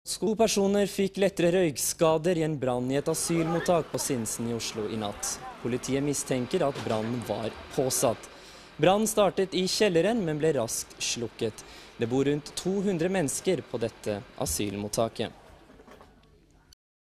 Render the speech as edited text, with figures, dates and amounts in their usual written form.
To personer fikk lettere røykskader i en brann i et asylmottak på Sinsen i Oslo i natt. Politiet mistenker at brannen var påsatt. Brannen startet i kjelleren, men ble raskt slukket. Det bor rundt 200 mennesker på dette asylmottaket.